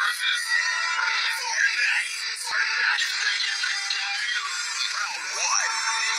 versus Round one.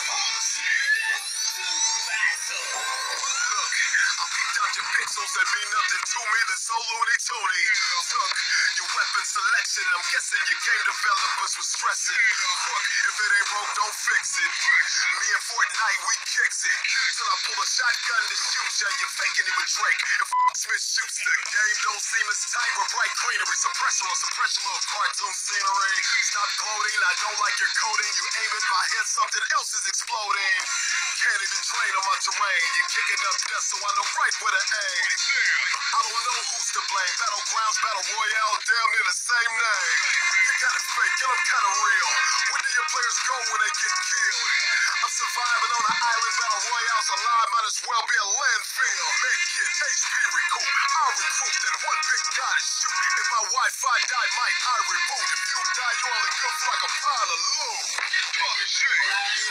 Look, I picked out your pixels that mean nothing to me. They're so loony toony. Look, your weapon selection, I'm guessing your game developers was stressing. Look, if it ain't broke, don't fix it. Me and Fortnite, we kicks it. Till I pull a shotgun to shoot ya. You're faking it with Drake. If Smith shoots, the game don't seem as tight with bright greenery. Suppressor on suppression, little cartoon scenery. Stop gloating, I don't like your coding. You aim at my head, something else is exploding. Can't even train on my terrain. You're kicking up death, so I know right where to aim. I don't know who's to blame. Battlegrounds, Battle Royale, damn near the same name. You got it fake, and I'm kinda real. Where do your players go when they get killed? I'm surviving on an island, Battle Royale's alive, might as well be a landfill. Make it HP recoup. I'll recruit that one big guy to shoot. If my Wi-Fi die, might I reboot? If you die, you're only good for like a pile of loot. Fuck shit.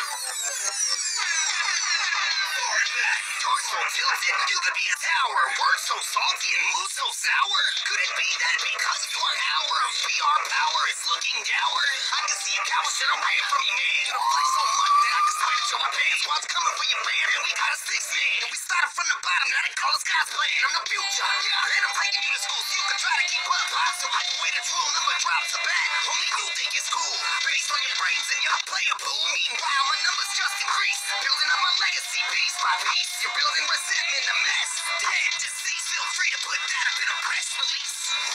Talk so tilted, you could be a tower. Words so salty and mood so sour. Could it be that because your hour of VR power is looking dour? I can see a cow shit away from you, man. You don't play so much that I can switch to my pants. What's coming for your band? And we got a 6-man. And we started from the bottom, now they call us guys playing. I'm the future, yeah. And I'm taking you to school so you can try to keep up. So I can wait a true number drops a bat. Only you think it's cool. Based on your brains and your playable. Meanwhile, my numbers just increase. Building up my legacy piece by piece. You're building resentment, a mess. Dead disease, feel free to put that up in a press release.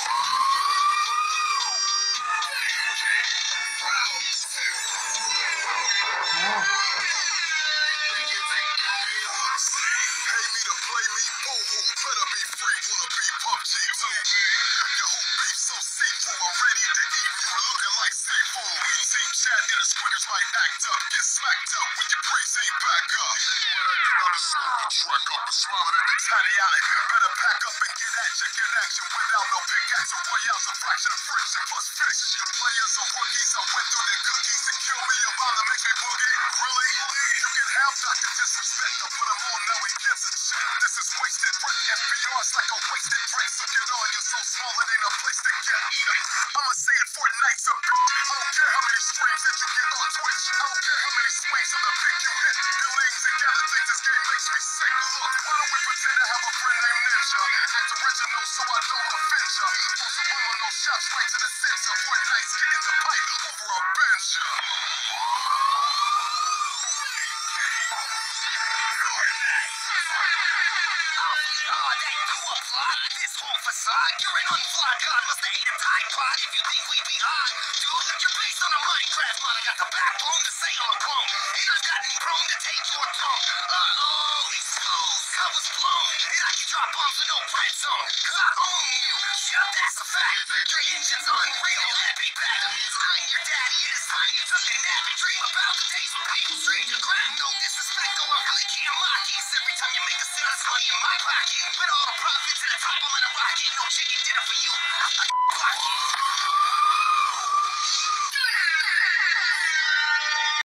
Pay me to play me, boo-hoo. Better be free, wanna be PUBG too. Your whole beef so see-through. I'm ready to eat you, looking like seafood. Team chat and the squiggers might act up. Get smacked up when your praise ain't back up. I'm a slow truck up and swallowed at the tiny island. Better pack up and get at ya, get action without no pickaxe or royales. A fraction of friction plus fish. Your players are rookies. I went through their cookies to kill me. Your mom that makes me boogie. Really? You can have Dr. Disrespect. I put him on, now he gives a check. This is wasted breath. FBR's like a wasted dress. So get on, you're so small it ain't a place to get. I'ma say it, Fortnite's a bitch. I don't care how many streams that you get on Twitch. I don't care how many swings on the pick you hit. Buildings and gather things, this game makes me sick. Look, why don't we pretend to have a friend named Ninja? Act original so I don't offend ya. Throw some no shots right to the center. Fortnite's getting the pipe over a bench ya. This whole facade, you're an unflawed god. Must have ate a Tide Pod if you think we be odd. Dude, you're based on a Minecraft mod. I got the backbone to say I'm a clone. And I've gotten prone to take your throne. Uh-oh, exposed, I was blown. And I can drop bombs with no red zone. Cause I own you. Shut that's a fact. Your engine's unreal. Epic bad. That means I'm your daddy. It is time you took a nap and dream about the days when people streamed your crap. No disrespect, though I really can't mock you. Every time you make a sale, it's money in my pocket. With all the profits to the top, I'm in a rocket. No chicken dinner for you. I block you.